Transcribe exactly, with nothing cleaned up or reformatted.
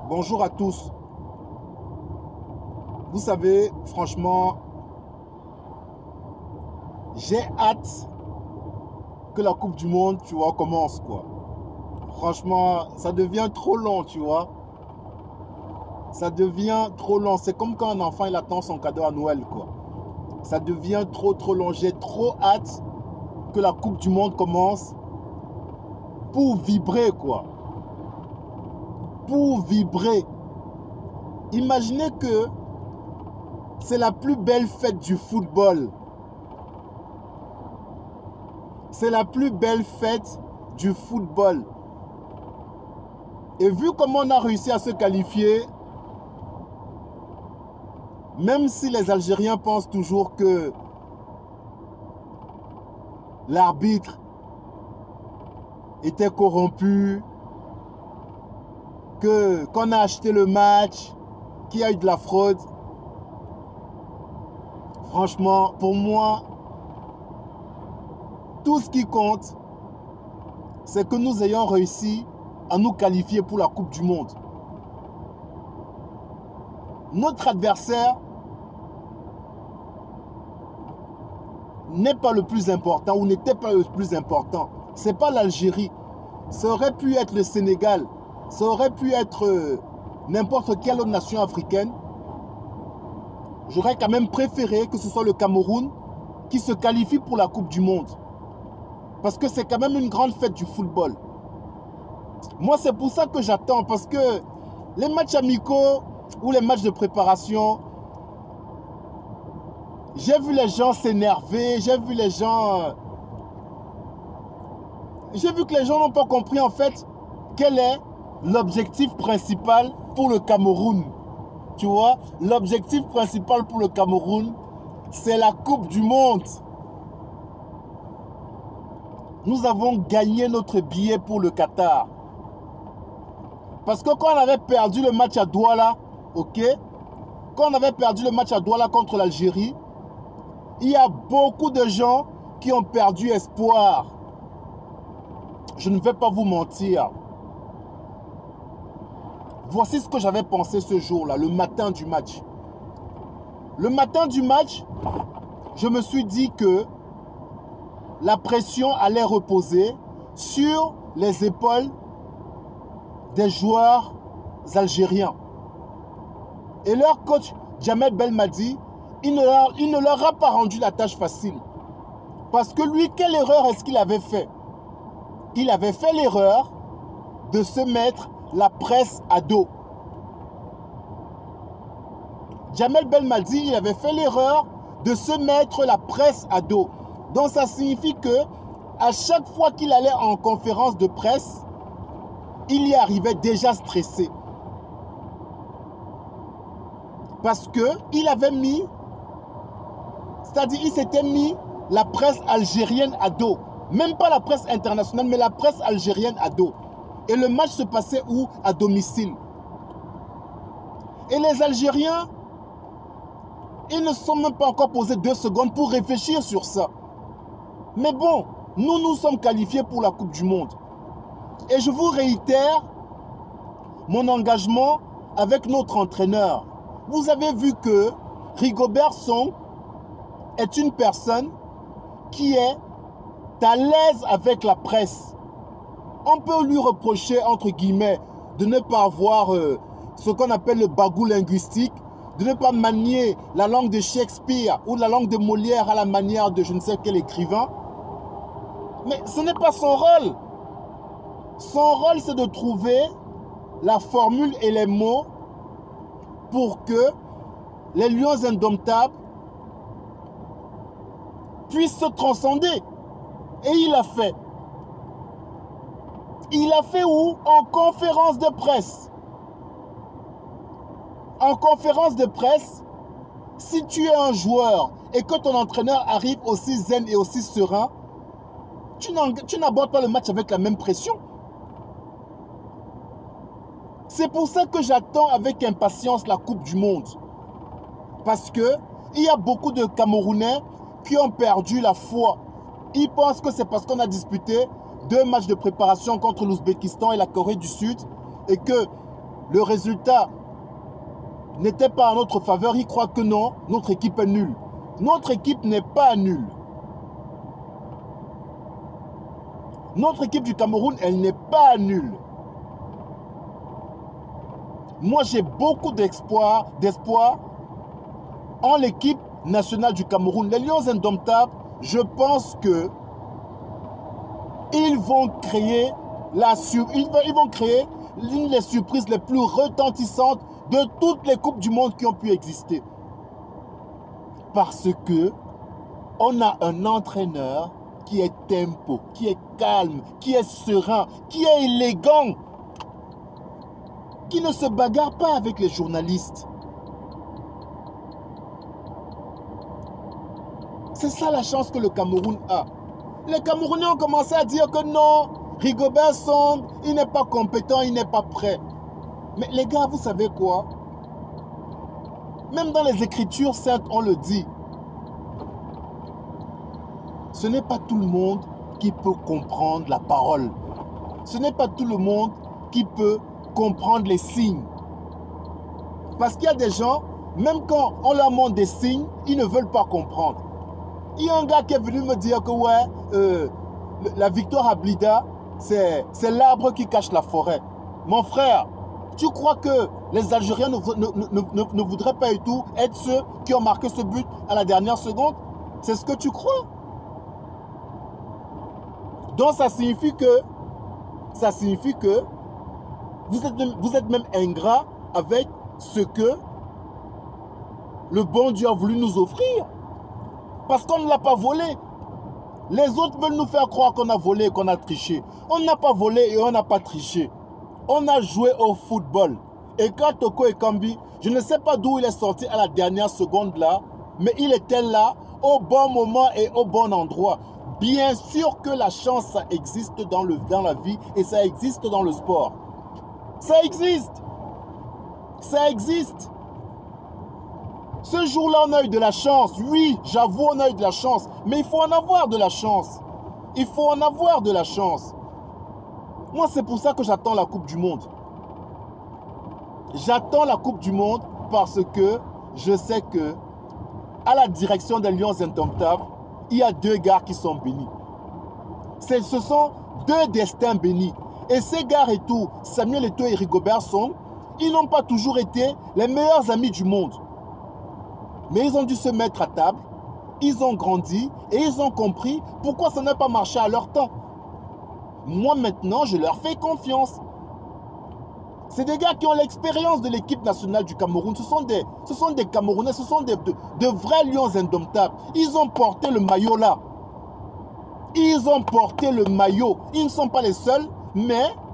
Bonjour à tous. Vous savez, franchement, j'ai hâte que la Coupe du Monde, tu vois, commence, quoi. Franchement, ça devient trop long, tu vois. Ça devient trop long. C'est comme quand un enfant, il attend son cadeau à Noël, quoi. Ça devient trop, trop long. J'ai trop hâte que la Coupe du Monde commence pour vibrer, quoi. Pour vibrer. Imaginez que c'est la plus belle fête du football. C'est la plus belle fête du football. Et vu comment on a réussi à se qualifier, même si les Algériens pensent toujours que l'arbitre était corrompu, que qu'on a acheté le match, qu'il y a eu de la fraude, franchement, pour moi, tout ce qui compte, c'est que nous ayons réussi à nous qualifier pour la Coupe du Monde. Notre adversaire n'est pas le plus important ou n'était pas le plus important. Ce n'est pas l'Algérie. Ça aurait pu être le Sénégal. Ça aurait pu être euh, n'importe quelle autre nation africaine. J'aurais quand même préféré que ce soit le Cameroun qui se qualifie pour la Coupe du Monde. Parce que c'est quand même une grande fête du football. Moi, c'est pour ça que j'attends. Parce que les matchs amicaux ou les matchs de préparation, j'ai vu les gens s'énerver. J'ai vu les gens... Euh, j'ai vu que les gens n'ont pas compris en fait quel est l'objectif principal pour le Cameroun. Tu vois, l'objectif principal pour le Cameroun, c'est la Coupe du Monde. Nous avons gagné notre billet pour le Qatar. Parce que quand on avait perdu le match à Douala, ok, quand on avait perdu le match à Douala contre l'Algérie, il y a beaucoup de gens qui ont perdu espoir. Je ne vais pas vous mentir. Voici ce que j'avais pensé ce jour-là, le matin du match. Le matin du match, je me suis dit que la pression allait reposer sur les épaules des joueurs algériens. Et leur coach, Djamel Belmadi, il ne, leur, il ne leur a pas rendu la tâche facile. Parce que lui, quelle erreur est-ce qu'il avait fait? Il avait fait l'erreur de se mettre la presse à dos. Djamel Belmadi, il avait fait l'erreur de se mettre la presse à dos. Donc ça signifie que à chaque fois qu'il allait en conférence de presse, il y arrivait déjà stressé. Parce que il avait mis, c'est-à-dire il s'était mis la presse algérienne à dos. Même pas la presse internationale, mais la presse algérienne à dos. Et le match se passait où? À domicile. Et les Algériens, ils ne se sont même pas encore posés deux secondes pour réfléchir sur ça. Mais bon, nous nous sommes qualifiés pour la Coupe du Monde. Et je vous réitère mon engagement avec notre entraîneur. Vous avez vu que Rigobert Song est une personne qui est à l'aise avec la presse. On peut lui reprocher, entre guillemets, de ne pas avoir euh, ce qu'on appelle le bagou linguistique, de ne pas manier la langue de Shakespeare ou la langue de Molière à la manière de je ne sais quel écrivain. Mais ce n'est pas son rôle. Son rôle, c'est de trouver la formule et les mots pour que les lions indomptables puissent se transcender. Et il a fait. Il a fait où? En conférence de presse. En conférence de presse, si tu es un joueur et que ton entraîneur arrive aussi zen et aussi serein, tu n'abordes pas le match avec la même pression. C'est pour ça que j'attends avec impatience la Coupe du Monde. Parce que il y a beaucoup de Camerounais qui ont perdu la foi. Ils pensent que c'est parce qu'on a disputé deux matchs de préparation contre l'Ouzbékistan et la Corée du Sud et que le résultat n'était pas en notre faveur, ils croient que non, notre équipe est nulle. Notre équipe n'est pas nulle. Notre équipe du Cameroun, elle n'est pas nulle. Moi, j'ai beaucoup d'espoir, d'espoir en l'équipe nationale du Cameroun. Les Lions indomptables, je pense que ils vont créer la sur, ils vont, ils vont créer l'une des surprises les plus retentissantes de toutes les coupes du monde qui ont pu exister. Parce que on a un entraîneur qui est tempo, qui est calme, qui est serein, qui est élégant, qui ne se bagarre pas avec les journalistes. C'est ça la chance que le Cameroun a. Les Camerounais ont commencé à dire que non, Rigobert Song, il n'est pas compétent, il n'est pas prêt. Mais les gars, vous savez quoi? Même dans les Écritures saintes, on le dit. Ce n'est pas tout le monde qui peut comprendre la parole. Ce n'est pas tout le monde qui peut comprendre les signes. Parce qu'il y a des gens, même quand on leur montre des signes, ils ne veulent pas comprendre. Il y a un gars qui est venu me dire que ouais, euh, la victoire à Blida, c'est l'arbre qui cache la forêt. Mon frère, tu crois que les Algériens ne, ne, ne, ne, ne voudraient pas et tout être ceux qui ont marqué ce but à la dernière seconde? C'est ce que tu crois? Donc ça signifie que, ça signifie que vous êtes, même, vous êtes même ingrat avec ce que le bon Dieu a voulu nous offrir. Parce qu'on ne l'a pas volé. Les autres veulent nous faire croire qu'on a volé et qu'on a triché. On n'a pas volé et on n'a pas triché. On a joué au football. Et quand Toko Ekambi, je ne sais pas d'où il est sorti à la dernière seconde là, mais il était là au bon moment et au bon endroit. Bien sûr que la chance, ça existe dans, le, dans la vie et ça existe dans le sport. Ça existe. Ça existe. Ce jour-là, on a eu de la chance. Oui, j'avoue, on a eu de la chance. Mais il faut en avoir de la chance. Il faut en avoir de la chance. Moi, c'est pour ça que j'attends la Coupe du Monde. J'attends la Coupe du Monde parce que je sais que à la direction des Lions indomptables, il y a deux gars qui sont bénis. Ce sont deux destins bénis. Et ces gars et tout, Samuel Eto'o et Rigobert Song, ils n'ont pas toujours été les meilleurs amis du monde. Mais ils ont dû se mettre à table, ils ont grandi et ils ont compris pourquoi ça n'a pas marché à leur temps. Moi maintenant, je leur fais confiance. C'est des gars qui ont l'expérience de l'équipe nationale du Cameroun. Ce sont des, ce sont des Camerounais, ce sont des, de, de vrais lions indomptables. Ils ont porté le maillot là. Ils ont porté le maillot. Ils ne sont pas les seuls, mais